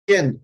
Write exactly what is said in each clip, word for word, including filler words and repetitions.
Bien.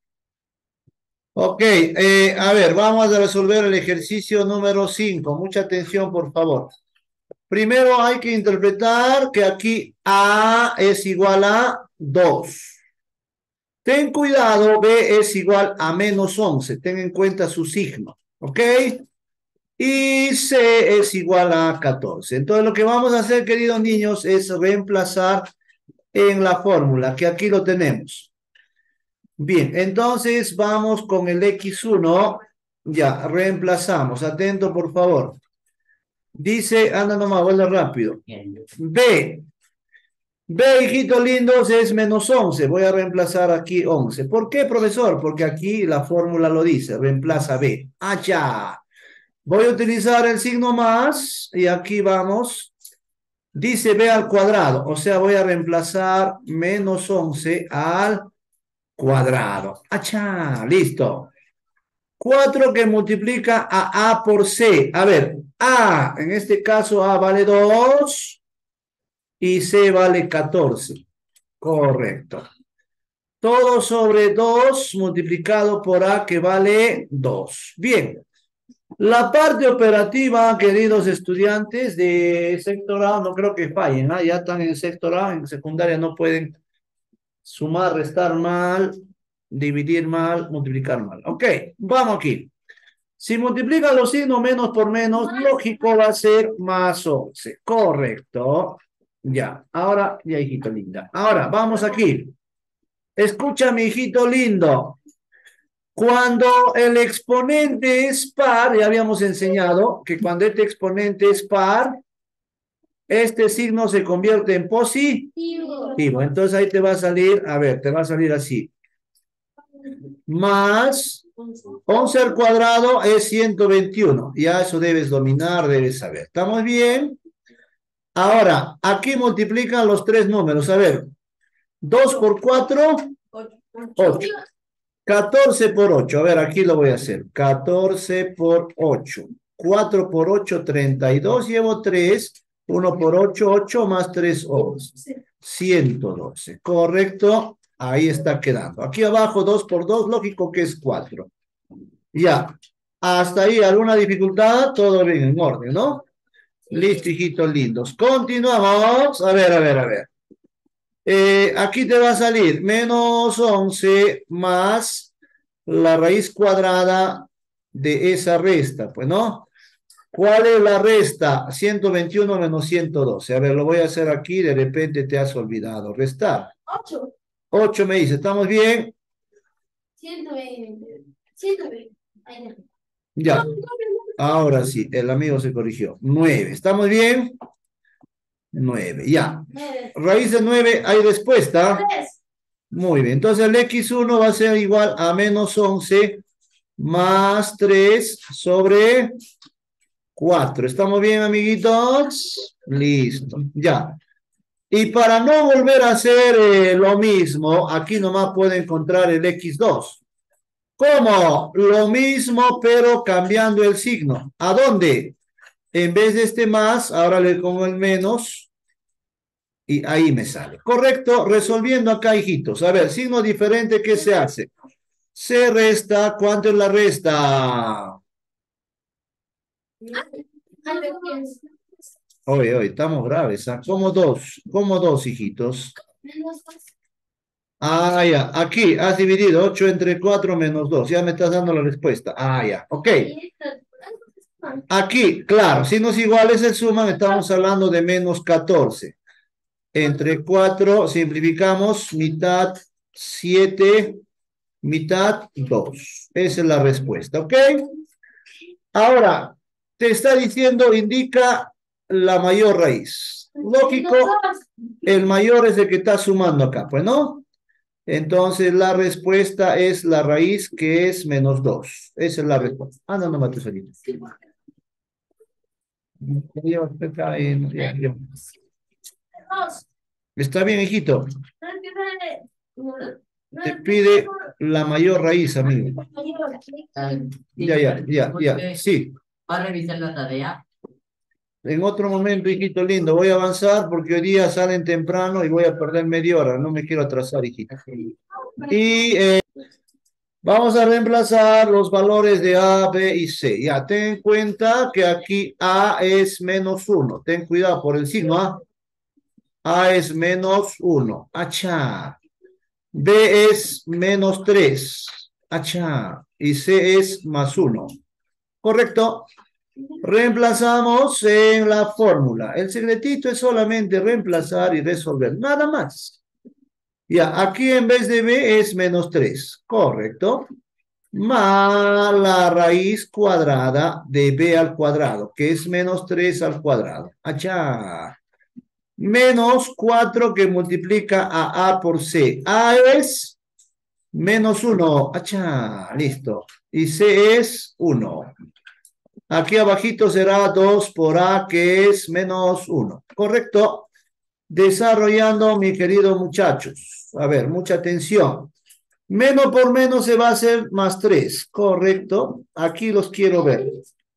Ok, eh, a ver, vamos a resolver el ejercicio número cinco. Mucha atención, por favor. Primero hay que interpretar que aquí A es igual a dos. Ten cuidado, B es igual a menos once. Ten en cuenta su signo, ¿ok? Y C es igual a catorce. Entonces lo que vamos a hacer, queridos niños, es reemplazar en la fórmula, que aquí lo tenemos. Bien, entonces vamos con el equis uno. Ya, reemplazamos. Atento, por favor. Dice, anda nomás, vuelve rápido. B. B, hijitos lindos, es menos once. Voy a reemplazar aquí once. ¿Por qué, profesor? Porque aquí la fórmula lo dice. Reemplaza B. Ah, ya. Voy a utilizar el signo más y aquí vamos. Dice B al cuadrado. O sea, voy a reemplazar menos once al cuadrado. ¡Achá! Listo. cuatro que multiplica a A por C. A ver, A, en este caso A vale dos y C vale catorce. Correcto. Todo sobre dos multiplicado por A que vale dos. Bien. La parte operativa, queridos estudiantes de sector A, no creo que fallen, ¿eh? Ya están en sector A, en secundaria no pueden sumar, restar mal, dividir mal, multiplicar mal. Ok, vamos aquí. Si multiplican los signos menos por menos, lógico va a ser más once. Correcto. Ya, ahora, ya, hijito linda. Ahora, vamos aquí. Escucha, mi hijito lindo. Cuando el exponente es par, ya habíamos enseñado que cuando este exponente es par, este signo se convierte en positivo. Entonces ahí te va a salir, a ver, te va a salir así. Más once al cuadrado es ciento veintiuno. Ya eso debes dominar, debes saber. ¿Estamos bien? Ahora, aquí multiplican los tres números. A ver, dos por cuatro, ocho. catorce por ocho. A ver, aquí lo voy a hacer. catorce por ocho. cuatro por ocho, treinta y dos. Llevo tres. uno por ocho, ocho más tres, once. ciento doce. Correcto. Ahí está quedando. Aquí abajo, dos por dos, lógico que es cuatro. Ya. Hasta ahí, ¿alguna dificultad? Todo bien, en orden, ¿no? Listo, hijitos lindos. Continuamos. A ver, a ver, a ver. Eh, aquí te va a salir menos once más la raíz cuadrada de esa resta, pues, ¿no? ¿Cuál es la resta? ciento veintiuno menos ciento doce. A ver, lo voy a hacer aquí, de repente te has olvidado. Restar. ocho. ocho me dice, ¿estamos bien? ciento veinte. ciento veinte. Ya. Ahora sí, el amigo se corrigió. nueve. ¿Estamos bien? nueve, ya. Raíz de nueve, ¿hay respuesta? Muy bien, entonces el equis uno va a ser igual a menos once más tres sobre cuatro. ¿Estamos bien, amiguitos? Listo, ya. Y para no volver a hacer eh, lo mismo, aquí nomás puedo encontrar el equis dos. ¿Cómo? Lo mismo, pero cambiando el signo. ¿A dónde? En vez de este más, ahora le pongo el menos. Y ahí me sale. Correcto, resolviendo acá, hijitos. A ver, signo diferente, ¿qué se hace? Se resta, ¿cuánto es la resta? Oye, oye, estamos graves, ¿ah? ¿Cómo dos? ¿Cómo dos, hijitos? Ah, ya, aquí has dividido ocho entre cuatro menos dos. Ya me estás dando la respuesta. Ah, ya, ok. Aquí, claro, signos iguales se suman, estamos hablando de menos catorce. Entre cuatro, simplificamos, mitad siete, mitad dos. Esa es la respuesta, ¿ok? Ahora, te está diciendo, indica la mayor raíz. Lógico, el mayor es el que está sumando acá, pues, ¿no? Entonces, la respuesta es la raíz que es menos dos. Esa es la respuesta. Ah, no, no, mate solito. Está bien, hijito. Te pide la mayor raíz, amigo. Ya, ya, ya, ya. Sí. ¿Va a revisar la tarea? En otro momento, hijito lindo, voy a avanzar porque hoy día salen temprano y voy a perder media hora. No me quiero atrasar, hijito. Y eh, vamos a reemplazar los valores de A, B y C. Ya, ten en cuenta que aquí A es menos uno. Ten cuidado por el signo A. A es menos uno. Achá. B es menos tres. Achá. Y C es más uno. Correcto. Reemplazamos en la fórmula. El secretito es solamente reemplazar y resolver. Nada más. Ya, aquí en vez de B es menos tres. Correcto. Más la raíz cuadrada de B al cuadrado, que es menos tres al cuadrado. Achá. Menos cuatro que multiplica a A por C. A es menos uno. Achá, listo. Y C es uno. Aquí abajito será dos por A, que es menos uno. Correcto. Desarrollando, mi querido muchachos. A ver, mucha atención. Menos por menos se va a hacer más tres. Correcto. Aquí los quiero ver.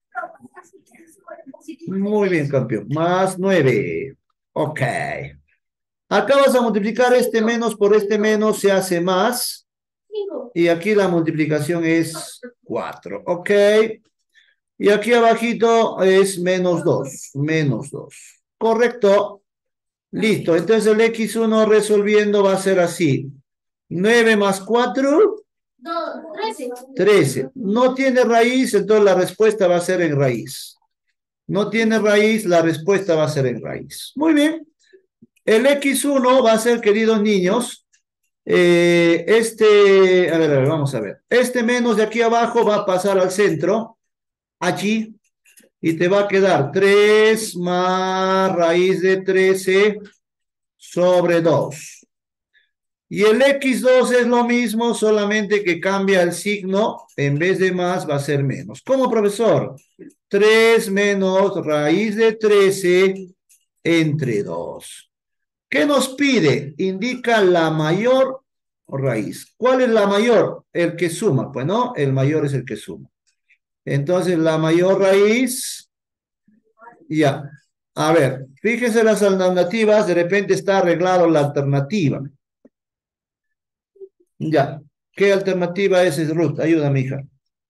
Muy bien, campeón. Más nueve. Ok. Acá vas a multiplicar este menos por este menos, se hace más. Y aquí la multiplicación es cuatro. Ok. Y aquí abajito es menos dos. Menos dos. Correcto. Listo. Entonces el equis uno resolviendo va a ser así. nueve más cuatro. trece. No tiene raíz, entonces la respuesta va a ser en raíz. No tiene raíz, la respuesta va a ser en raíz. Muy bien. El equis uno va a ser, queridos niños, eh, este, a ver, a ver, vamos a ver. Este menos de aquí abajo va a pasar al centro, aquí, y te va a quedar tres más raíz de trece sobre dos. Y el equis dos es lo mismo, solamente que cambia el signo, en vez de más va a ser menos. ¿Cómo, profesor? tres menos raíz de trece entre dos. ¿Qué nos pide? Indica la mayor raíz. ¿Cuál es la mayor? El que suma, pues no, el mayor es el que suma. Entonces, la mayor raíz, ya. A ver, fíjense las alternativas, de repente está arreglado la alternativa. Ya. ¿Qué alternativa es, Ruth? Ayúdame, hija.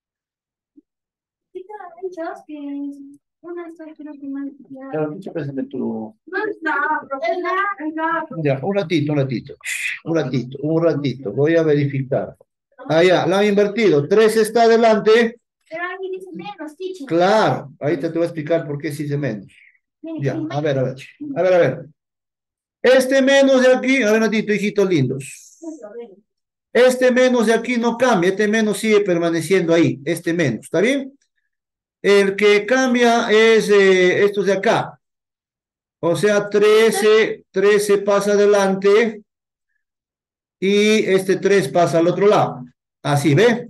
Ya, un ratito, un ratito. Un ratito, un ratito. Voy a verificar. Ah, ya, la han invertido. tres está adelante. Pero aquí dice menos, teacher. Claro, ahorita te voy a explicar por qué se dice menos. Ya, a ver, a ver. A ver, a ver. Este menos de aquí, a ver, ratito, hijitos lindos. Este menos de aquí no cambia, este menos sigue permaneciendo ahí, este menos, ¿está bien? El que cambia es eh, estos de acá. O sea, trece, trece pasa adelante y este tres pasa al otro lado. Así, ¿ve?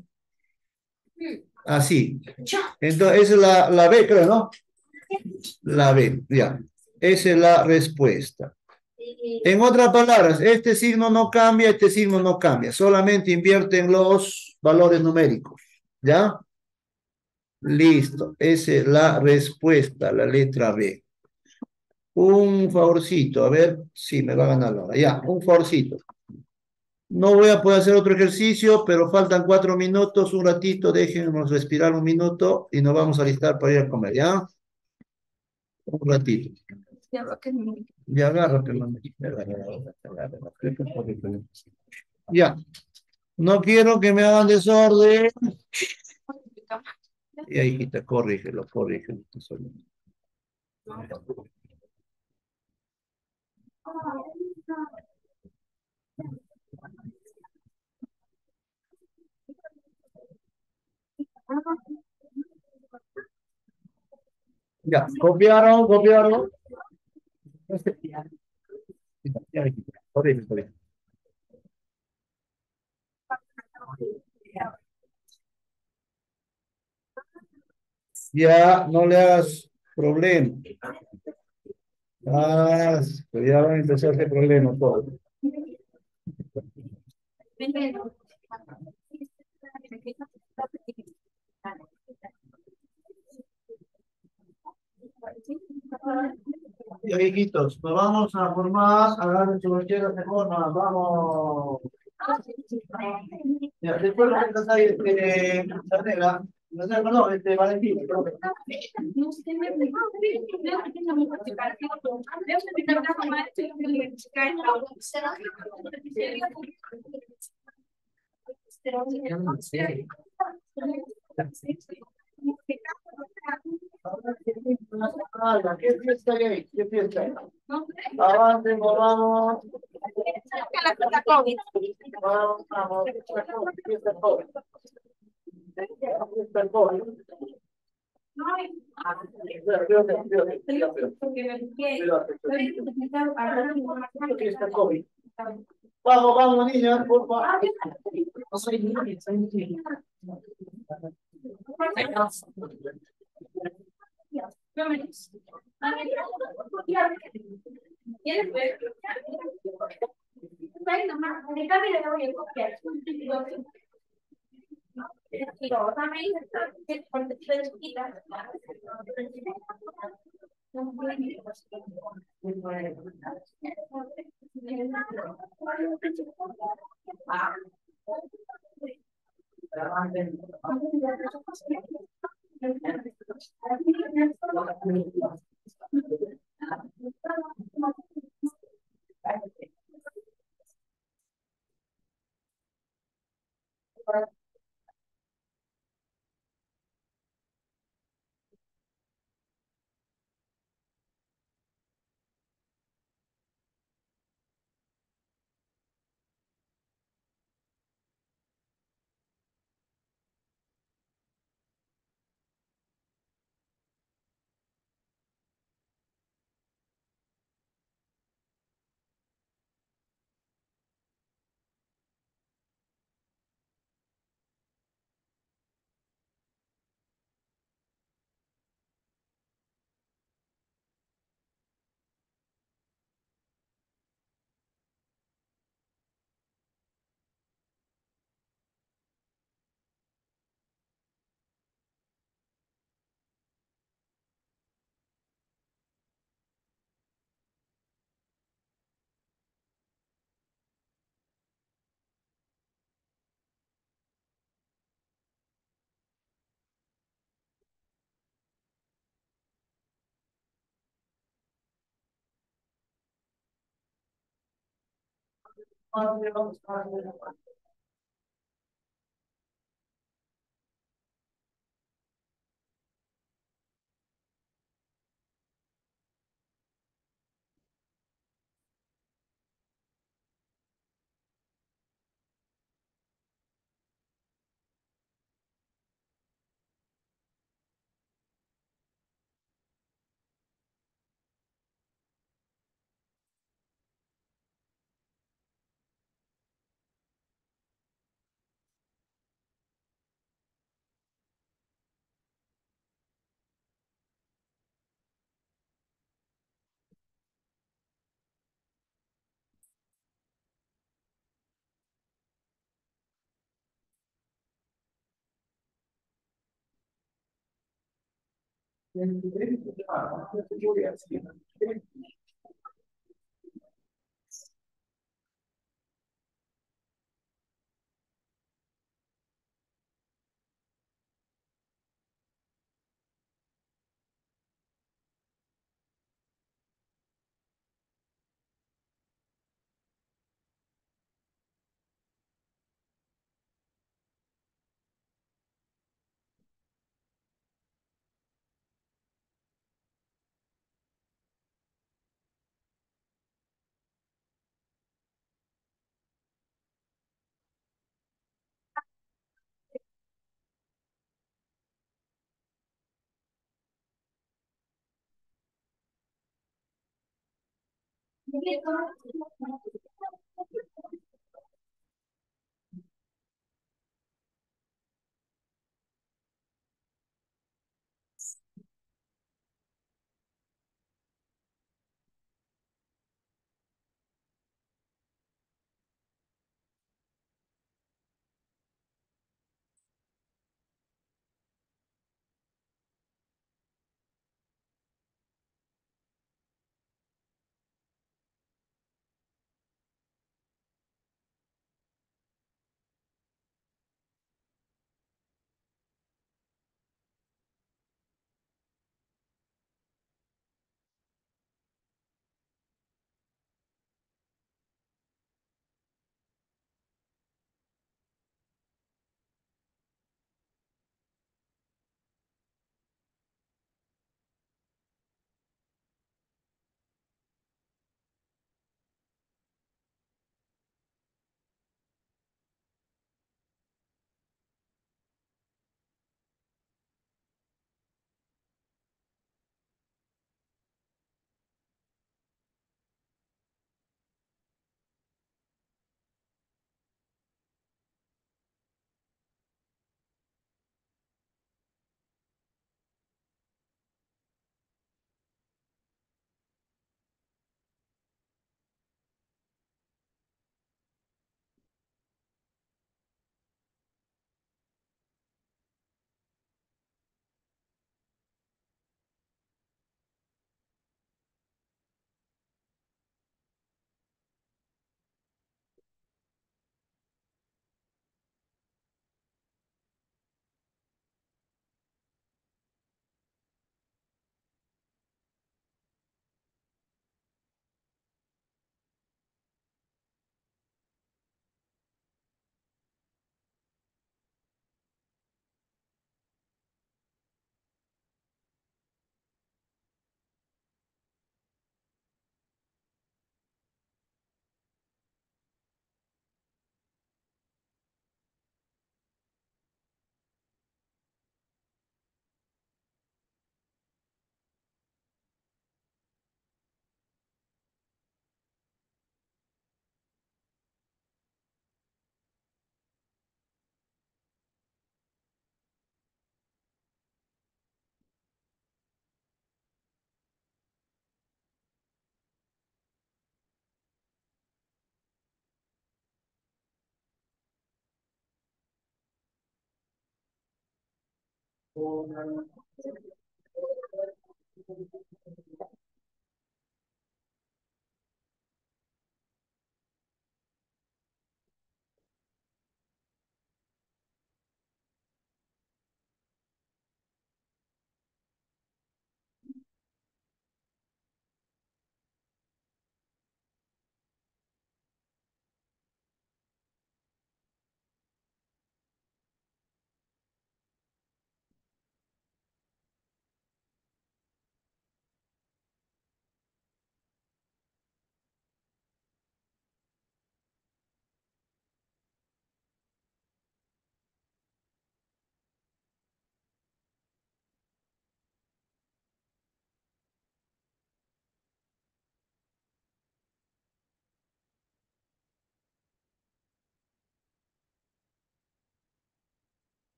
Así. Entonces, esa es la, la B, creo, ¿no? La B, ya. Esa es la respuesta. En otras palabras, este signo no cambia, este signo no cambia. Solamente invierten los valores numéricos. ¿Ya? Listo. Esa es la respuesta, la letra B. Un favorcito, a ver si me va a ganar la hora. Ya, un favorcito. No voy a poder hacer otro ejercicio, pero faltan cuatro minutos, un ratito, déjenos respirar un minuto y nos vamos a alistar para ir a comer, ¿ya? Un ratito. Ya agárrate, mami. Ya. No quiero que me hagan desorden. Y ahí, hijita, corrígelo, corrígelo. Ya, copiaron, copiaron. Ya, hijita, corrígelo, corrígelo. Ya, no le hagas problema. Ah, pues ya van a empezar a hacer problemas todo. Y hijitos, nos vamos a formar, agarren su mochila de forma, vamos. Ya, después lo que pasa es que Sarnega, no sé, no, este Valentín, creo que. No sé, me creo que tengo mi participación. Debo explicar una forma de esto y me explicar el trabajo. Yo no sé. Ah, ¿qué fiesta hay? ¿Qué fiesta hay? No sé. Avance, vamos. La fiesta COVID. Vamos, vamos. Fiesta joven. Fiesta joven. No, Fiesta joven. Vamos, vamos, niña, por favor. No soy niña, soy niña.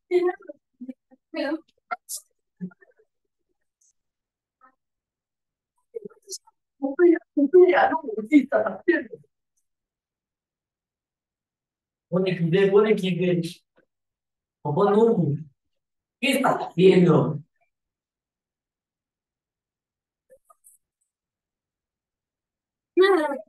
Pero, Pone X D, pone X D. O pon un. ¿Qué estás haciendo? nada.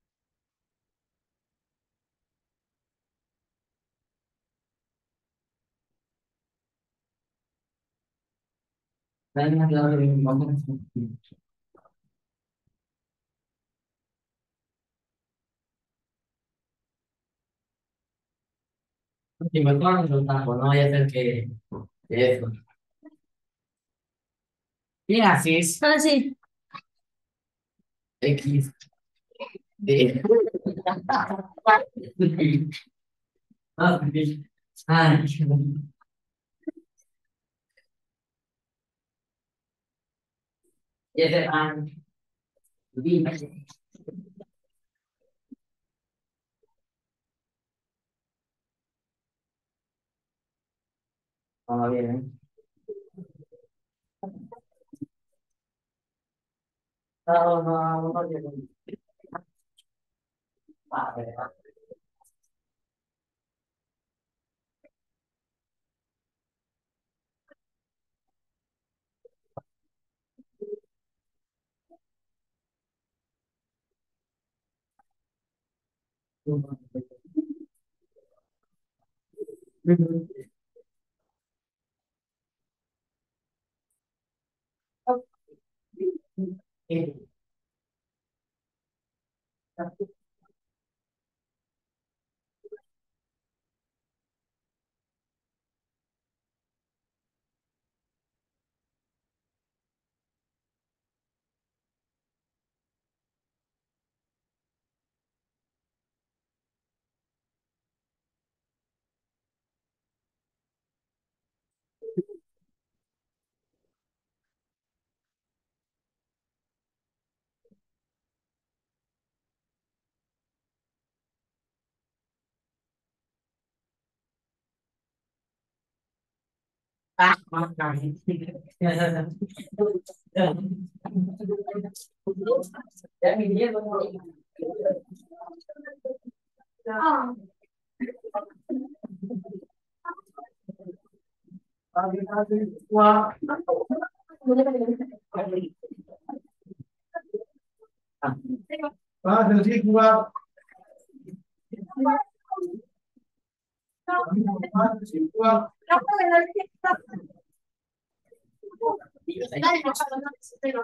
Si me ponen los tacos, no vaya a ser que que eso. ¿Qué haces? Ah, sí. X D. Ah, sí. Ay, y ese, ah, dime. Vamos bien. No, no, no, no. Vale, ah, ya me llevo. Ah, Ah, Francisco, va. no puedo ver qué está. Dale, no, no, no, pero-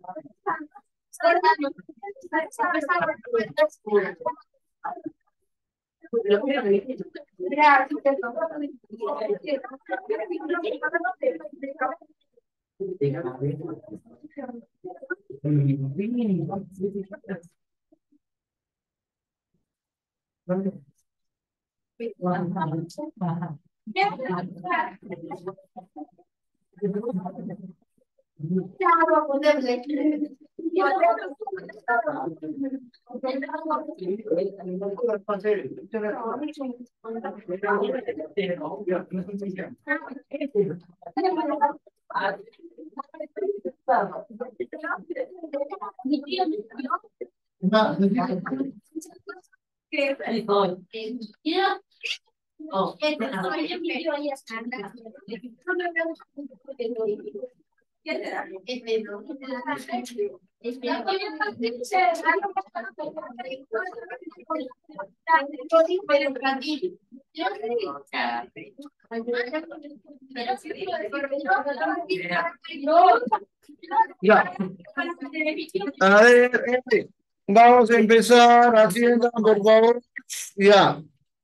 Mi tío me dio Ah, que Ahí estoy. el tío Oh, que te soy yo, mi tío ahí está. No me veo un poco de lo ¿qué te da? Es de lo que te da. Es que voy a hacer algo para yo digo, pero para ti. Yo digo, pero si digo, no. ya. A ver, gente, vamos a empezar haciendo, por favor. Ya.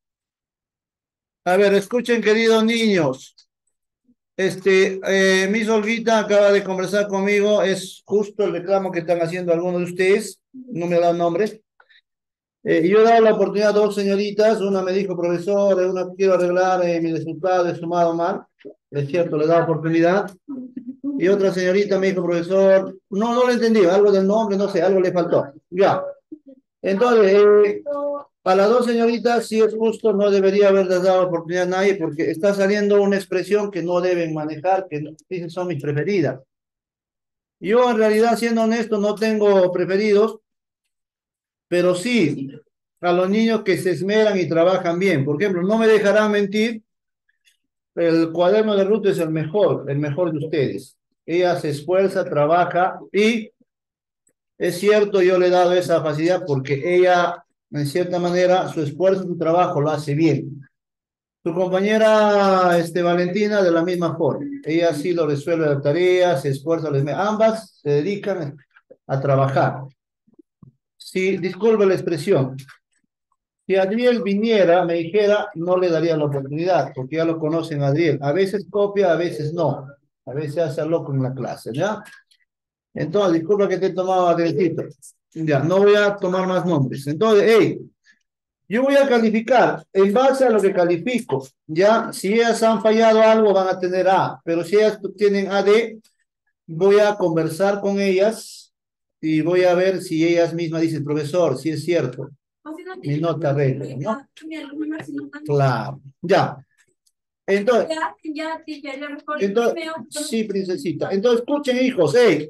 A ver, escuchen, queridos niños. Este, eh, Miss Olguita acaba de conversar conmigo. Es justo el reclamo que están haciendo algunos de ustedes. No me dan nombres. Eh, yo he dado la oportunidad a dos señoritas. Una me dijo, profesor, eh, una quiero arreglar eh, mi resultado de sumado mal. Es cierto, le he dado oportunidad. Y otra señorita me dijo, profesor, no, no lo entendí, algo del nombre, no sé, algo le faltó. Ya. Entonces, eh, A las dos señoritas, si es justo, no debería haberles dado oportunidad a nadie porque está saliendo una expresión que no deben manejar, que no- dicen son mis preferidas. Yo en realidad, siendo honesto, no tengo preferidos, pero sí a los niños que se esmeran y trabajan bien. Por ejemplo, no me dejarán mentir, el cuaderno de Ruth es el mejor, el mejor de ustedes. Ella se esfuerza, trabaja y es cierto, yo le he dado esa facilidad porque ella, en cierta manera, su esfuerzo, su trabajo lo hace bien. Su compañera, este, Valentina, de la misma forma. Ella sí lo resuelve la tarea, se esfuerza, les- ambas se dedican a trabajar. Sí, disculpe la expresión. Si Adriel viniera, me dijera, no le daría la oportunidad, porque ya lo conocen a Adriel. A veces copia, a veces no. A veces hace al loco en la clase, ¿ya? Entonces, disculpa que te he tomado Adrielcito. Ya, no voy a tomar más nombres. Entonces, hey, yo voy a calificar en base a lo que califico. Ya, si ellas han fallado algo, van a tener A. Pero si ellas tienen A D, voy a conversar con ellas y voy a ver si ellas mismas dicen, profesor, si es cierto. Mi nota regla, ¿no? Claro, ya. Entonces, Ya, ya, sí, ya, ya mejor. entonces, sí, princesita. Entonces, escuchen, hijos, hey,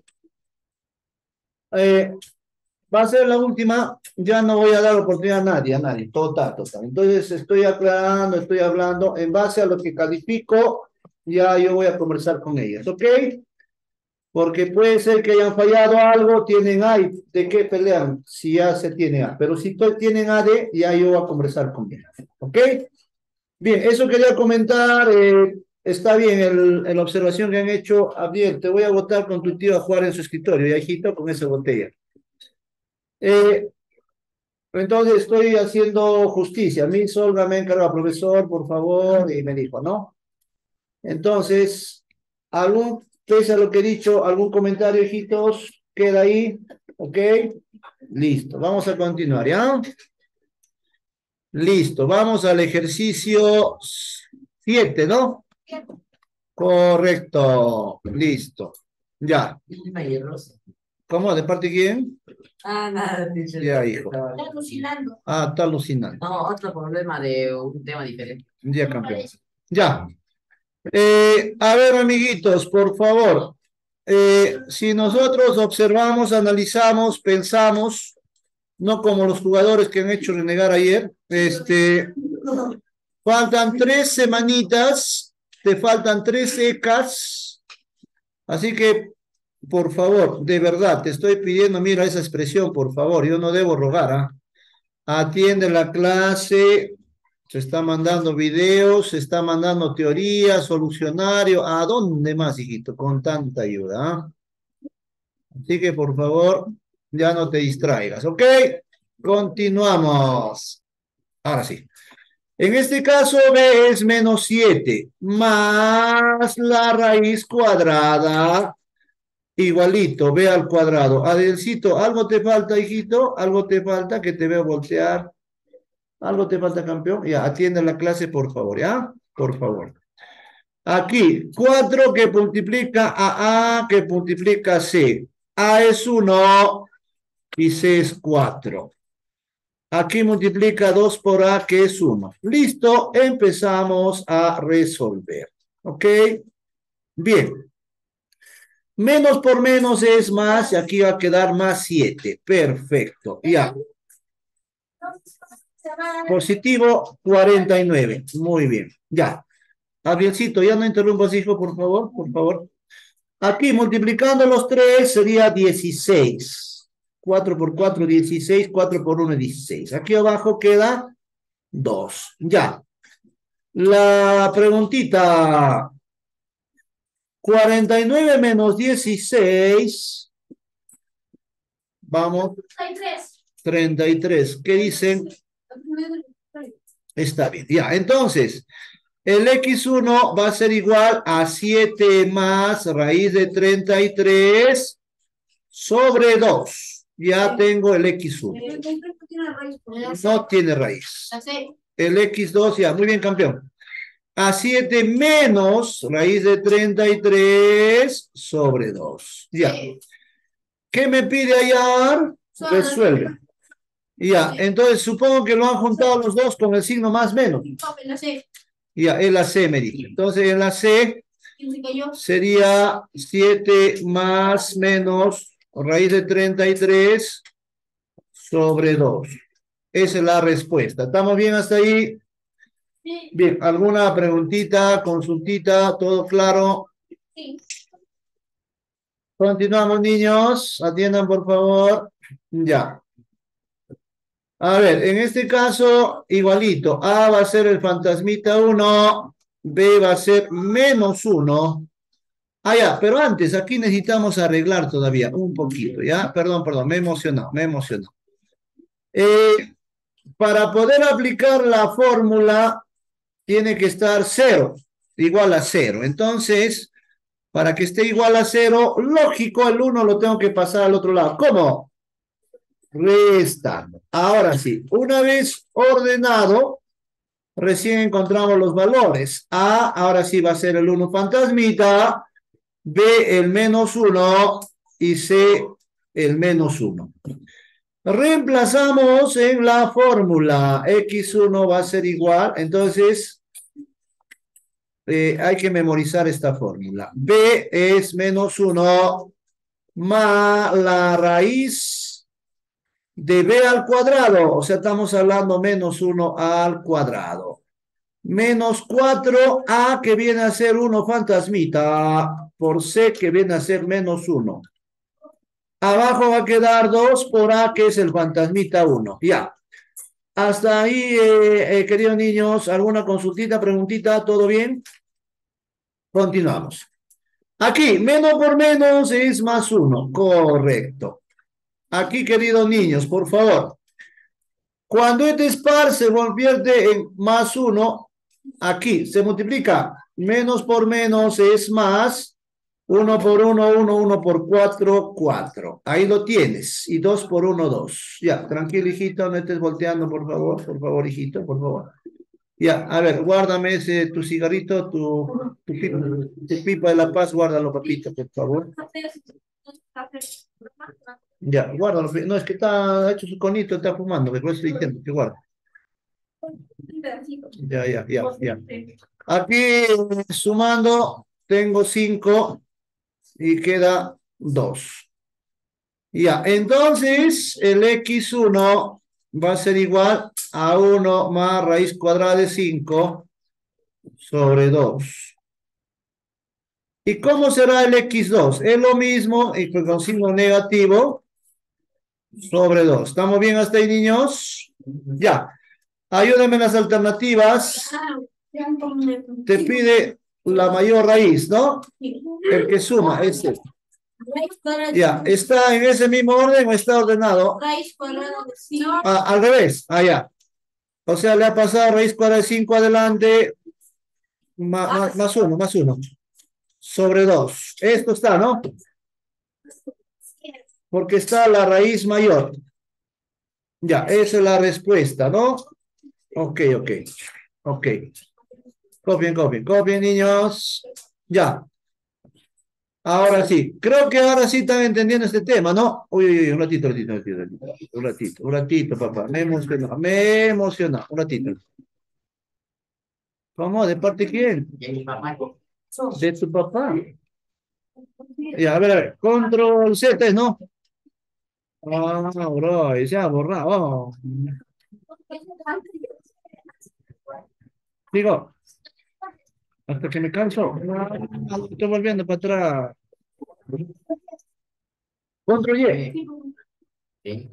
eh, va a ser la última, ya no voy a dar oportunidad a nadie, a nadie, total, total. Entonces, estoy aclarando, estoy hablando, en base a lo que califico, ya yo voy a conversar con ellas, ¿ok? Porque puede ser que hayan fallado algo, tienen A, y ¿de qué pelean? Si ya se tiene A. Pero si tienen A D, ya yo voy a conversar con ellas, ¿ok? Bien, eso quería comentar. Eh, está bien el, el, la observación que han hecho. Abdiel, te voy a botar con tu tío a jugar en su escritorio, y hijito, con esa botella. Eh, entonces estoy haciendo justicia. Miss Olga me encarga, profesor, por favor, y me dijo, ¿no? Entonces, algún, pese a lo que he dicho, algún comentario, hijitos, queda ahí, ¿ok? Listo, vamos a continuar, ¿ya? Listo, vamos al ejercicio siete, ¿no? Correcto, listo. Ya. ¿Cómo? ¿De parte de quién? Ah, nada, teacher. Ya, hijo. Está alucinando. Ah, está alucinando. No, otro problema de un tema diferente. Ya, campeón. Ya. Eh, a ver, amiguitos, por favor. Eh, si nosotros observamos, analizamos, pensamos, no como los jugadores que han hecho renegar ayer, este, faltan tres semanitas, te faltan tres ecas, así que, por favor, de verdad, te estoy pidiendo, mira esa expresión, por favor, yo no debo rogar, ¿ah? Atiende la clase, se está mandando videos, se está mandando teoría, solucionario, ¿a dónde más, hijito? Con tanta ayuda, ¿ah? Así que, por favor, ya no te distraigas, ¿ok? Continuamos. Ahora sí. En este caso, B es menos siete, más la raíz cuadrada, igualito, B al cuadrado. Adelcito, ¿algo te falta, hijito? ¿Algo te falta que te veo voltear? ¿Algo te falta, campeón? Ya, atiende la clase, por favor, ¿ya? Por favor. Aquí, cuatro que multiplica a A, que multiplica a C. A es uno y C es cuatro. Aquí multiplica dos por A, que es uno. Listo, empezamos a resolver. ¿Ok? Bien. Menos por menos es más, y aquí va a quedar más siete. Perfecto, ya. Positivo cuarenta y nueve. Muy bien, ya. Gabrielcito, ya no interrumpas, hijo, por favor, por favor. Aquí multiplicando los tres sería dieciséis. cuatro por cuatro, dieciséis. cuatro por uno, dieciséis. Aquí abajo queda dos. Ya. La preguntita. cuarenta y nueve menos dieciséis. Vamos. treinta y tres. ¿Qué dicen? Está bien. Ya, entonces, el equis uno va a ser igual a siete más raíz de treinta y tres sobre dos. Ya tengo el equis uno. No tiene raíz. El equis dos, ya, muy bien, campeón. A siete menos raíz de treinta y tres sobre dos. Ya. ¿Qué me pide hallar? Resuelve. Ya, entonces supongo que lo han juntado los dos con el signo más menos. Profe, no sé. Ya, en la C me dice. Entonces en la C ¿Quién se cayó? sería siete más menos raíz de treinta y tres sobre dos. Esa es la respuesta. ¿Estamos bien hasta ahí? Sí. Bien, ¿alguna preguntita, consultita? ¿Todo claro? Sí. Continuamos, niños. Atiendan, por favor. Ya. A ver, en este caso, igualito. A va a ser el fantasmita uno, B va a ser menos uno. Ah, ya, pero antes, aquí necesitamos arreglar todavía un poquito, ¿ya? Perdón, perdón, me he emocionado, me he emocionado. Eh, para poder aplicar la fórmula, tiene que estar cero, igual a cero. Entonces, para que esté igual a cero, lógico, el uno lo tengo que pasar al otro lado. ¿Cómo? Restando. Ahora sí, una vez ordenado, recién encontramos los valores. A, ahora sí va a ser el uno fantasmita, B, el menos uno, y C, el menos uno. Reemplazamos en la fórmula. equis uno va a ser igual, entonces eh, hay que memorizar esta fórmula. B es menos uno más la raíz de B al cuadrado, o sea, estamos hablando menos uno al cuadrado. Menos cuatro A que viene a ser uno fantasmita por C que viene a ser menos uno. Abajo va a quedar dos por A que es el fantasmita uno. Ya. Hasta ahí, eh, eh, queridos niños, ¿alguna consultita, preguntita? ¿Todo bien? Continuamos. Aquí, menos por menos es más uno. Correcto. Aquí, queridos niños, por favor. Cuando este es par se convierte en más uno, aquí se multiplica. Menos por menos es más. Uno por uno, uno, uno por cuatro, cuatro. Ahí lo tienes. Y dos por uno, dos. Ya, tranquilo, hijito, no estés volteando, por favor. Por favor, hijito, por favor. Ya, a ver, guárdame ese, tu cigarrito, tu, tu, pipa, tu pipa de la paz, guárdalo, papito, por favor. Ya, guárdalo. No, es que está hecho su conito, está fumando, que por eso estoy diciendo que guarda. Ya, ya, ya, ya. Aquí, sumando, tengo cinco y queda dos. Ya, entonces, el equis uno va a ser igual a uno más raíz cuadrada de cinco sobre dos. ¿Y cómo será el equis dos? Es lo mismo, y con signo negativo, sobre dos. ¿Estamos bien hasta ahí, niños? Ya. Ayúdenme en las alternativas. Te pide la mayor raíz, ¿no? El que suma, este. Ya, ¿está en ese mismo orden o está ordenado? Ah, al revés, ah, ya. O sea, le ha pasado raíz cuadrada de cinco adelante, más, más, más uno, más uno. Sobre dos. Esto está, ¿no? Porque está la raíz mayor. Ya, esa es la respuesta, ¿no? Ok, ok. Ok. Copien, copien, copien, niños. Ya. Ahora sí. Creo que ahora sí están entendiendo este tema, ¿no? Uy, uy, uy, un ratito, un ratito, un ratito, un ratito, un ratito, un ratito, papá. Me emociona, me emociona. Un ratito. ¿Cómo? ¿De parte de quién? De mi papá. De tu papá. Ya, a ver, a ver. Control Z, ¿no? Ah, bro, se ha borrado. Digo, hasta que me canso. Ah, estoy volviendo para atrás. Control Y. Sí.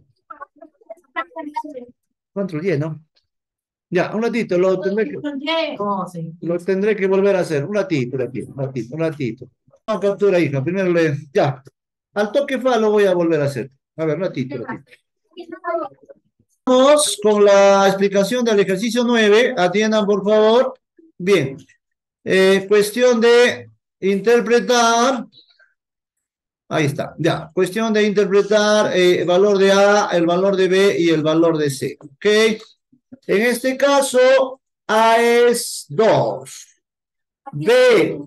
Control Y, ¿no? Ya, un ratito, lo tendré que, ¿Cómo se? lo tendré que volver a hacer. Un ratito, un ratito, un ratito, un ratito. No, captura, hija. Primero le. Ya. Al toque fa lo voy a volver a hacer. A ver, un ratito, un ratito. Vamos con la explicación del ejercicio nueve. Atiendan, por favor. Bien. Eh, cuestión de interpretar. Ahí está, ya. Cuestión de interpretar eh, el valor de A, el valor de B y el valor de C. ¿Ok? En este caso, A es dos. B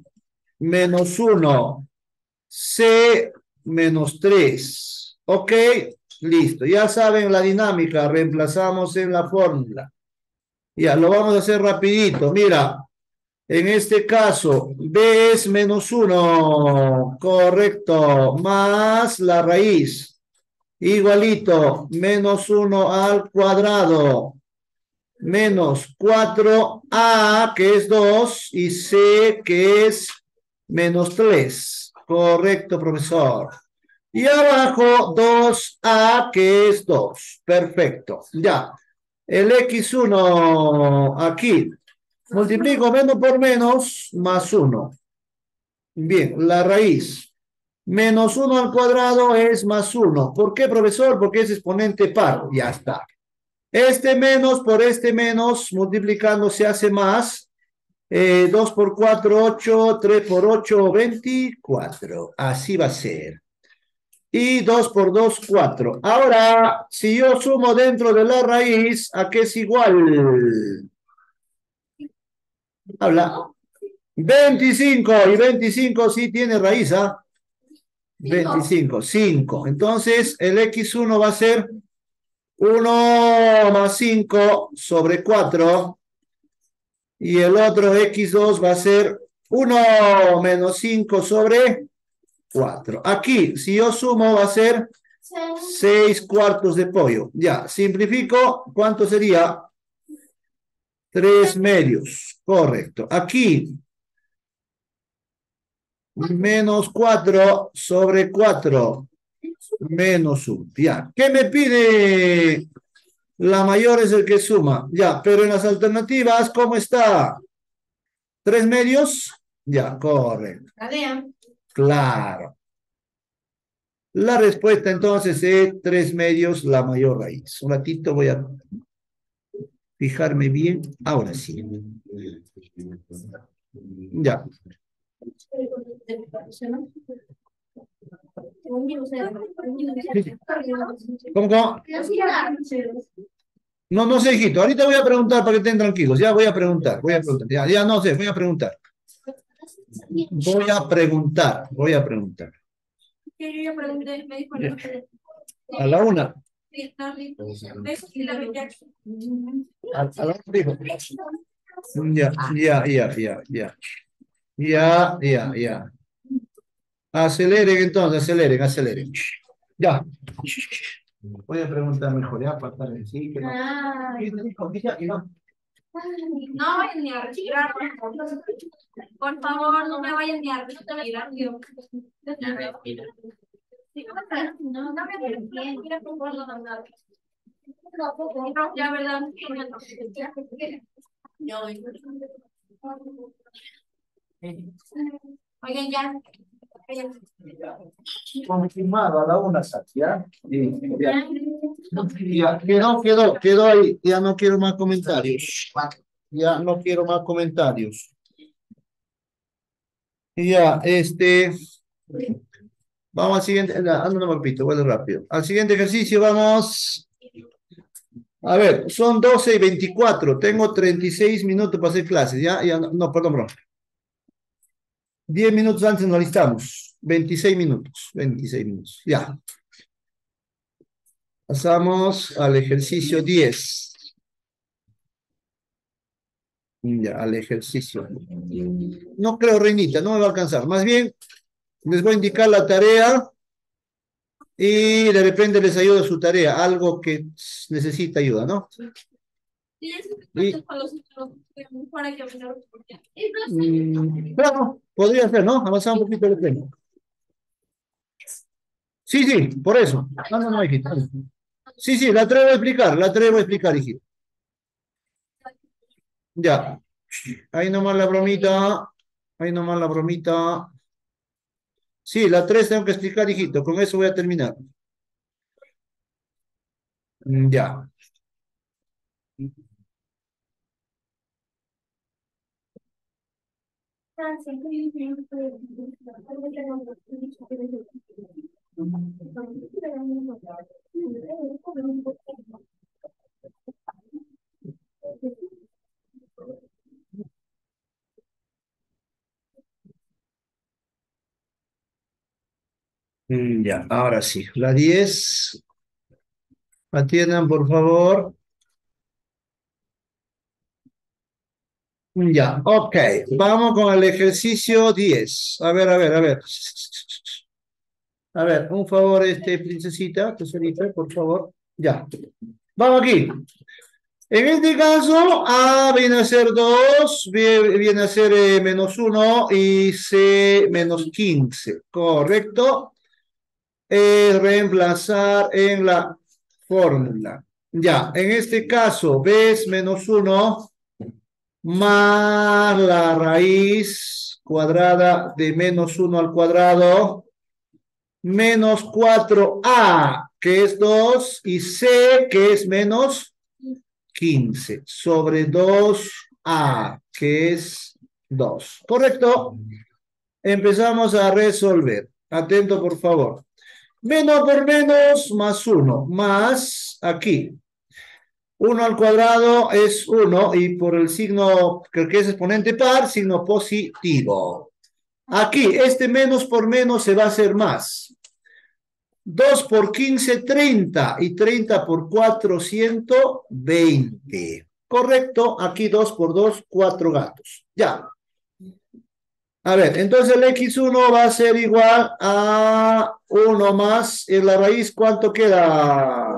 menos uno. C menos tres. ¿Ok? Listo, ya saben la dinámica, reemplazamos en la fórmula. Ya, lo vamos a hacer rapidito. Mira, en este caso, B es menos uno, correcto, más la raíz, igualito, menos uno al cuadrado, menos cuatro a, que es dos, y C, que es menos tres. Correcto, profesor. Y abajo, dos a, que es dos. Perfecto. Ya. El equis uno aquí. Multiplico menos por menos, más uno. Bien, la raíz. Menos uno al cuadrado es más uno. ¿Por qué, profesor? Porque es exponente par. Ya está. Este menos por este menos, multiplicando se hace más. Eh, dos por cuatro, ocho, tres por ocho, veinticuatro. Así va a ser. Y dos por dos, cuatro. Ahora, si yo sumo dentro de la raíz, ¿a qué es igual? Habla. veinticinco. Y veinticinco sí tiene raíz, ¿ah? veinticinco. cinco. Entonces, el equis uno va a ser uno más cinco sobre cuatro. Y el otro equis dos va a ser uno menos cinco sobre cuatro. Aquí, si yo sumo, va a ser seis cuartos de pollo. Ya, simplifico. ¿Cuánto sería? tres medios. Correcto. Aquí, menos cuatro sobre cuatro. Menos uno. Ya. ¿Qué me pide? La mayor es el que suma. Ya, pero en las alternativas, ¿cómo está? ¿Tres medios? Ya, correcto. Claro. La respuesta entonces es tres medios la mayor raíz. Un ratito voy a fijarme bien. Ahora sí. Ya. ¿Cómo, cómo? No, no sé, hijito. Ahorita voy a preguntar para que estén tranquilos. Ya voy a preguntar. Voy a preguntar. Ya, ya no sé, voy a preguntar. Voy a preguntar. Voy a preguntar. Ya. A la una. A, a la una dijo. Ya, ya, ya, ya, ya. Ya, ya, ya. Aceleren entonces, aceleren, aceleren. Ya. Voy a preguntar mejor, ya, para estar sí, que no. No vayan ni a retirar, por favor, no me vayan ni a retirar. No, no me entiendo. Mira, por favor, no, no. Ya, ¿verdad? Oigan, ya. Confirmado a la una, ¿ya? Sí, ya. Ya, quedó, quedó, quedó ahí. Ya no quiero más comentarios. Ya no quiero más comentarios. Ya, este. Vamos al siguiente. Ah, no, no me repito, vuelvo rápido. Al siguiente ejercicio, vamos. A ver, son doce y veinticuatro. Tengo treinta y seis minutos para hacer clases. Ya, ya, no, no, perdón, bro. diez minutos antes nos listamos. veintiséis minutos. veintiséis minutos. Ya. Pasamos al ejercicio diez. Ya, al ejercicio. No creo, Reinita, no me va a alcanzar. Más bien, les voy a indicar la tarea y de repente les ayudo a su tarea, algo que necesita ayuda, ¿no? Y, mm, claro, podría ser, ¿no? Avanzar un poquito de tiempo. Sí, sí, por eso. No, no, no, hijito. Sí, sí, la atrevo a explicar, la atrevo a explicar, hijito. Ya. Ahí nomás la bromita. Ahí nomás la bromita. Sí, la tres tengo que explicar, hijito. Con eso voy a terminar. Mm, ya. Mm, ya, ahora sí. La diez. Atiendan, por favor. Ya, ok. Vamos con el ejercicio diez. A ver, a ver, a ver. A ver, un favor, este, princesita, tesorita, por favor. Ya. Vamos aquí. En este caso, A viene a ser dos, viene, viene a ser eh, menos uno y C menos quince. ¿Correcto? Es reemplazar en la fórmula. Ya, en este caso, B es menos uno más la raíz cuadrada de menos uno al cuadrado menos cuatro a, que es dos, y C, que es menos quince, sobre dos a, que es dos. ¿Correcto? Empezamos a resolver. Atento, por favor. Menos por menos, más uno, más aquí. uno al cuadrado es uno, y por el signo, creo que es exponente par, signo positivo. Aquí, este menos por menos se va a hacer más. dos por quince, treinta. Y treinta por cuatro, ciento veinte. Correcto. Aquí dos por dos, cuatro gatos. Ya. A ver, entonces el equis uno va a ser igual a uno más. En la raíz, ¿cuánto queda?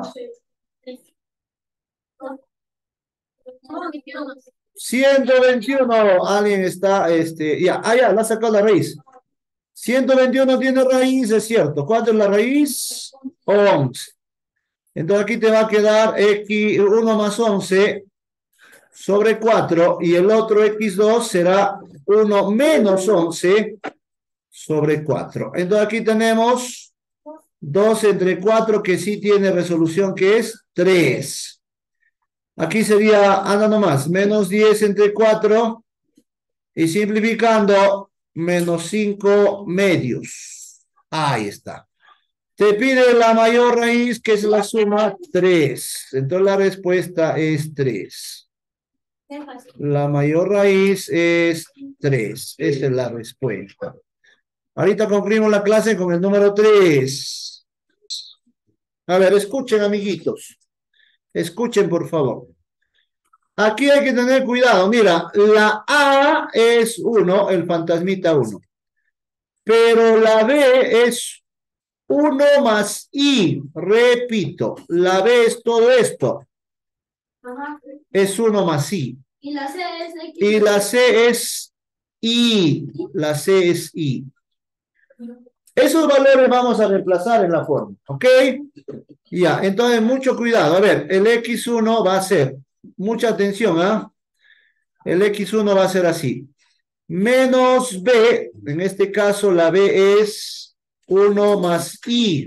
ciento veintiuno. Alguien está, este, ya, ah, ya, la ha sacado la raíz. ciento veintiuno tiene raíz, es cierto. ¿Cuánto es la raíz? once. Entonces aquí te va a quedar x uno más once sobre cuatro, y el otro equis dos será uno menos once sobre cuatro. Entonces aquí tenemos dos entre cuatro, que sí tiene resolución, que es tres. Aquí sería, anda nomás, menos diez entre cuatro, y simplificando, menos cinco medios. Ahí está. Te pide la mayor raíz, que es la suma tres. Entonces la respuesta es tres. La mayor raíz es tres. Esa es la respuesta. Ahorita concluimos la clase con el número tres. A ver, escuchen, amiguitos. Escuchen, por favor. Aquí hay que tener cuidado. Mira, la A es uno, el fantasmita uno. Pero la B es uno más I. Repito, la B es todo esto. Ajá. Es uno más I. Y la C es X. Y la C es I. La C es I. Esos valores vamos a reemplazar en la fórmula. ¿Ok? Ya, entonces mucho cuidado. A ver, el equis uno va a ser, mucha atención, ¿ah? ¿eh? El equis uno va a ser así. Menos B, en este caso la B es uno más I.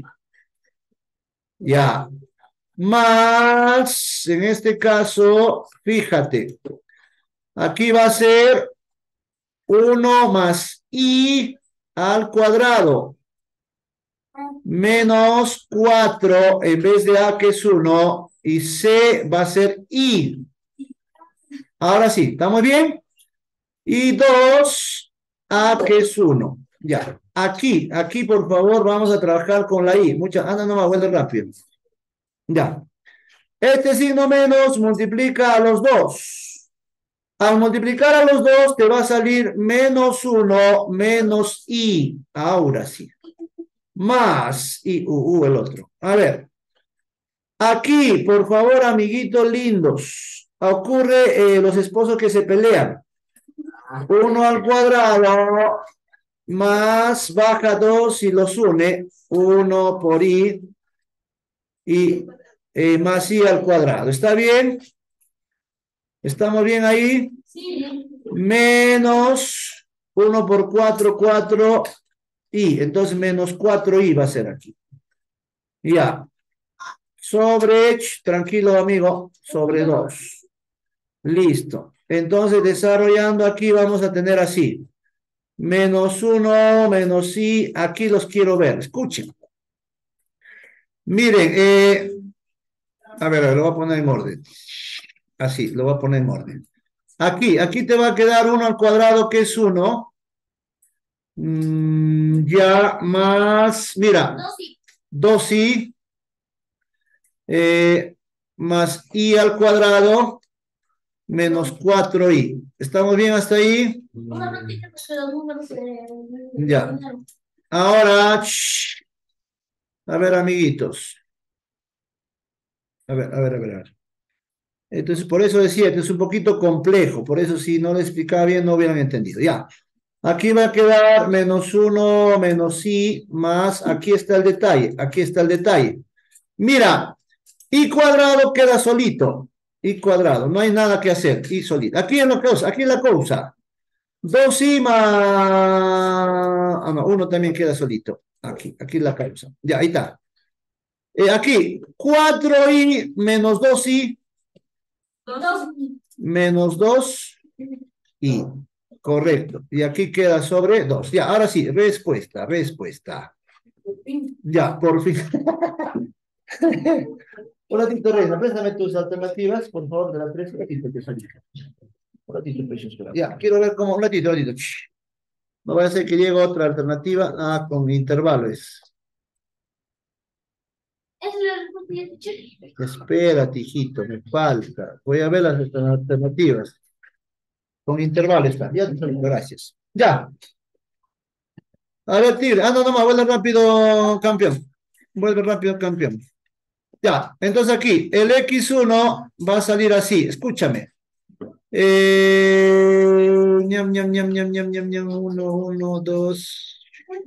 Ya. Más, en este caso, fíjate. Aquí va a ser uno más I al cuadrado. Menos cuatro, en vez de A, que es uno, y C va a ser I. Ahora sí, ¿estamos bien? Y dos, A, que es uno. Ya, aquí, aquí por favor vamos a trabajar con la I. Mucha, anda nomás, vuelve rápido. Ya. Este signo menos multiplica a los dos. Al multiplicar a los dos te va a salir menos uno menos I. Ahora sí. Más I, U, U el otro. A ver. Aquí, por favor, amiguitos lindos. Ocurre eh, los esposos que se pelean. Uno al cuadrado más baja dos y los une. Uno por I y eh, más I al cuadrado. ¿Está bien? ¿Estamos bien ahí? Sí. Menos uno por cuatro, cuatro I. Entonces menos cuatro I va a ser aquí. Ya. Sobre, tranquilo amigo, sobre dos. Listo. Entonces desarrollando aquí vamos a tener así. Menos uno, menos I. Aquí los quiero ver. Escuchen. Miren, eh, a ver, a ver, lo voy a poner en orden. Así, lo voy a poner en orden. Aquí, aquí te va a quedar uno al cuadrado, que es uno. Mm, ya, más, mira, No, sí. dos I. eh, más i al cuadrado menos cuatro i. ¿Estamos bien hasta ahí? Bueno, no tenemos los números de- Ya. Ahora, shh, a ver, amiguitos. A ver, a ver, a ver, a ver. Entonces, por eso decía que es un poquito complejo. Por eso, si no le explicaba bien, no hubieran entendido. Ya. Aquí va a quedar menos uno, menos i, más, aquí está el detalle, aquí está el detalle. Mira, i cuadrado queda solito, i cuadrado, no hay nada que hacer, i solito. Aquí es la cosa, aquí es la cosa. dos i más, ah, no, uno también queda solito. Aquí, aquí es la causa. Ya, ahí está. Eh, aquí, cuatro i menos dos i Dos. menos dos i. Correcto. Y aquí queda sobre dos. Ya, ahora sí, respuesta, respuesta. Ya, por fin. Un ratito, Reina, préstame tus alternativas, por favor, de la tres. Un ratito, que salí. Un ratito, precioso. Ya, quiero ver cómo. Un ratito, un ratito. Shh. No vaya a ser que llegue otra alternativa. Ah, con intervalos. Es la respuesta. Espérate, hijito, me falta. Voy a ver las alternativas. Con intervalos está. Ya, gracias. Ya. A ver, Tigre. Ah, no, no, no, vuelve rápido, campeón. Vuelve rápido, campeón. Ya, entonces aquí, el equis uno va a salir así. Escúchame. Eh, ñam, ñam, ñam, ñam, ñam, ñam, ñam, uno, uno, dos.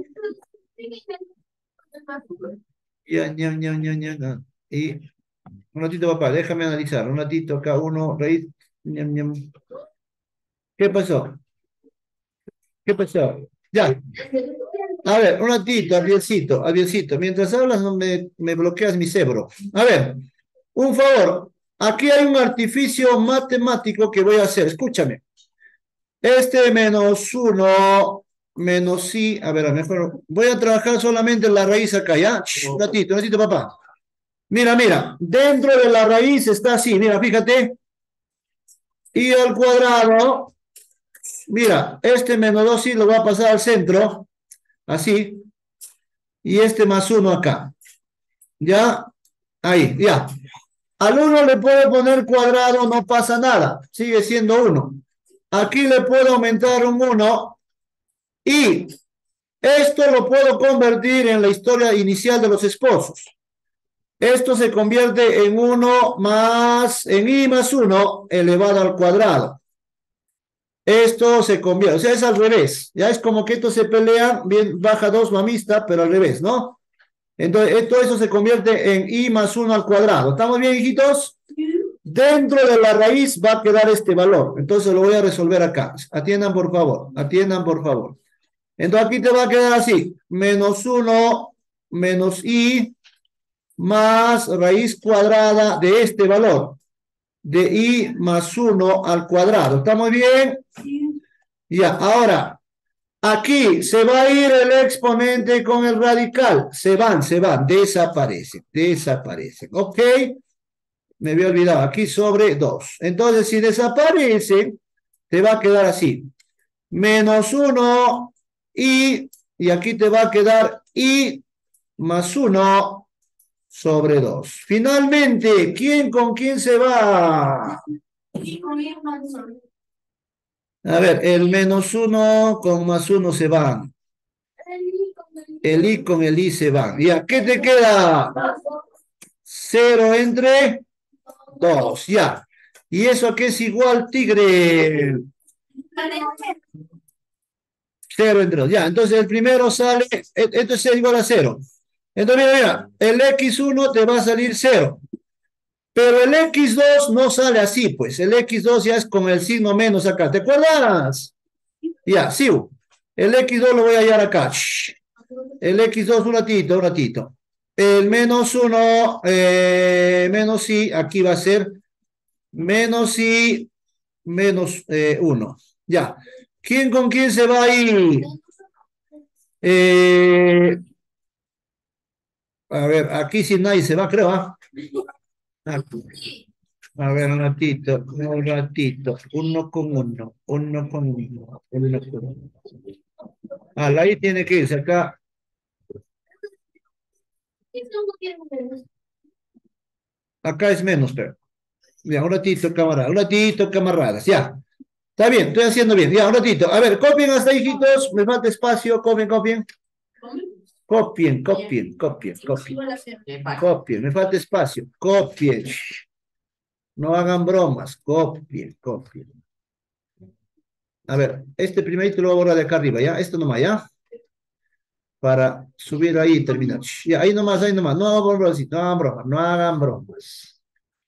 Ya, ñam, ñam, ñam, ñam, ñam. Y un ratito, papá, déjame analizar. Un ratito acá, uno, raíz. Ñam, ñam. ¿Qué pasó? ¿Qué pasó? Ya. A ver, un ratito, Arielcito, Arielcito. Mientras hablas, no me, me bloqueas mi cerebro. A ver, un favor. Aquí hay un artificio matemático que voy a hacer. Escúchame. Este menos uno, menos i. A ver, a lo mejor voy a trabajar solamente en la raíz acá, ¿ya? Shh, un ratito, un ratito, papá. Mira, mira. Dentro de la raíz está así. Mira, fíjate. I al cuadrado. Mira, este menos dos i lo va a pasar al centro. Así. Y este más uno acá. ¿Ya? Ahí, ya. Al uno le puedo poner cuadrado, no pasa nada. Sigue siendo uno. Aquí le puedo aumentar un uno. Y esto lo puedo convertir en la historia inicial de los esposos. Esto se convierte en uno más, en i más uno elevado al cuadrado. Esto se convierte, o sea, es al revés. Ya es como que esto se pelea, bien, baja dos mamista, pero al revés, ¿no? Entonces, todo eso se convierte en i más uno al cuadrado. ¿Estamos bien, hijitos? Dentro de la raíz va a quedar este valor. Entonces lo voy a resolver acá. Atiendan, por favor. Atiendan, por favor. Entonces aquí te va a quedar así. Menos uno menos i más raíz cuadrada de este valor. De i más uno al cuadrado. ¿Estamos bien? Ya, ahora. Aquí se va a ir el exponente con el radical. Se van, se van, desaparecen, desaparecen. ¿Ok? Me había olvidado. Aquí sobre dos. Entonces, si desaparece, te va a quedar así. Menos uno y, y aquí te va a quedar i más uno sobre dos. Finalmente, ¿quién con quién se va? A ver, el menos uno con más uno se van. El i con el i se van. Ya, ¿qué te queda? Cero entre dos, ya. ¿Y eso a qué es igual, tigre? Cero entre dos, ya. Entonces el primero sale, esto es igual a cero. Entonces, mira, mira, el equis uno te va a salir cero. Pero el equis dos no sale así, pues. El equis dos ya es con el signo menos acá. ¿Te acuerdas? Ya, sí. El equis dos lo voy a hallar acá. Shh. El equis dos, un ratito, un ratito. El menos uno, eh, menos i, aquí va a ser menos i, menos eh, uno. Ya. ¿Quién con quién se va a ir? Eh, a ver, aquí sí nadie se va, creo, ¿ah? A ver, un ratito, un ratito. Uno con uno, uno con uno, uno con uno. Ah, ahí tiene que irse acá. Acá es menos, pero. Ya, un ratito, camarada, un ratito, camaradas, ya. Está bien, estoy haciendo bien, ya, un ratito. A ver, copien hasta ahí, hijitos, me falta espacio, copien, copien. Copien, copien, copien, copien. Copien, me falta espacio, copien. No hagan bromas, copien, copien. A ver, este primerito lo voy a borrar de acá arriba, ¿ya? Esto nomás, ¿ya? Para subir ahí y terminar. Ya, ahí nomás, ahí nomás. No hagan bromas, no hagan bromas, no hagan bromas.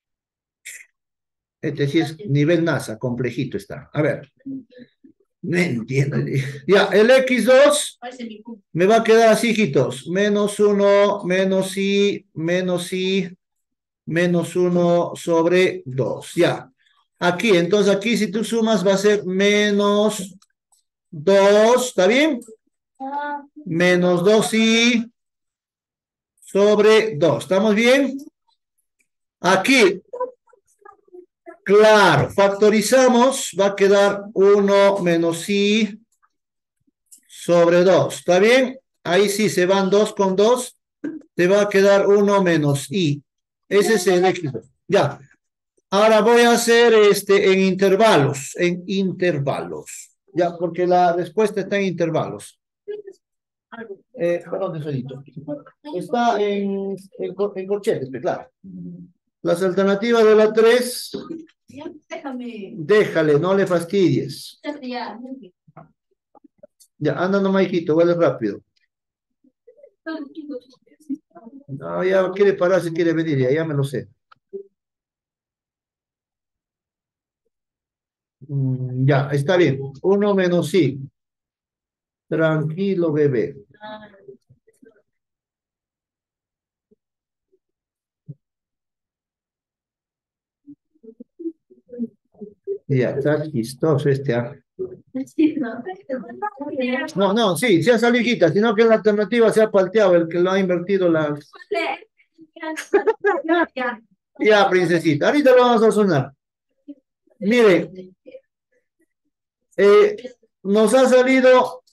Este sí es nivel NASA, complejito está. A ver. No entiendo. Ya, el equis dos me va a quedar así, hijitos. Menos uno, menos i, menos i, menos uno sobre dos. Ya. Aquí, entonces aquí si tú sumas va a ser menos dos, ¿está bien? Menos dos i sobre dos. ¿Estamos bien? Aquí, claro, factorizamos, va a quedar uno menos i sobre dos. ¿Está bien? Ahí sí se van dos con dos, te va a quedar uno menos i. Ese es el equis. Ya. Ahora voy a hacer este en intervalos, en intervalos. Ya, porque la respuesta está en intervalos. Eh, perdón, solito. Está en, en, en corchetes, claro. Las alternativas de la tres. Déjame. Déjale, no le fastidies. Ya, anda nomás, hijito, huele rápido. No, ya quiere pararse, quiere venir, ya, ya me lo sé. Mm, ya, está bien. Uno menos i. Tranquilo, bebé. Ya, está chistoso este. ¿Ah? No, no, sí, se ha salido, hijita, sino que la alternativa se ha palteado, el que lo ha invertido la... Ya, princesita, ahorita lo vamos a sonar. Mire, eh, nos ha salido...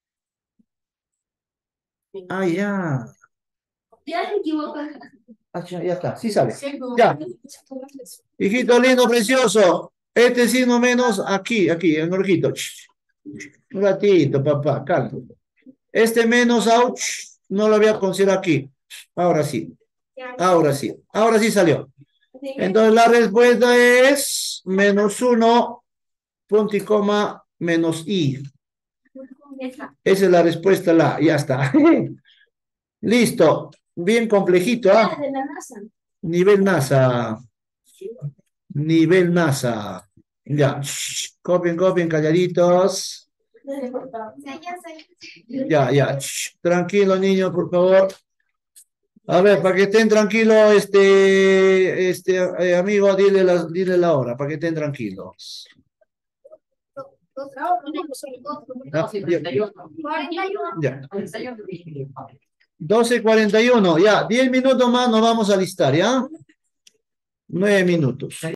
Ah, ya. Ya se equivocó. Ah, ya, ya está, sí sale. Ya. Hijito lindo, precioso. Este signo menos aquí, aquí, en el ojito. Un ratito, papá, calma. Este menos ouch, no lo voy a considerar aquí. Ahora sí. Ahora sí. Ahora sí salió. Entonces la respuesta es menos uno, punto y coma, menos i. Esa es la respuesta, la, ya está. Listo. Bien complejito, ¿ah? Nivel NASA. Nivel NASA. Ya. Shh. Copien, copien, calladitos. Ya, ya. Shh. Tranquilo, niño, por favor. A ver, para que estén tranquilos, este, este eh, amigo, dile la, dile la hora, para que estén tranquilos. Ah, ya. Ya. doce cuarenta y uno, ya, diez minutos más nos vamos a alistar, ¿ya? nueve minutos.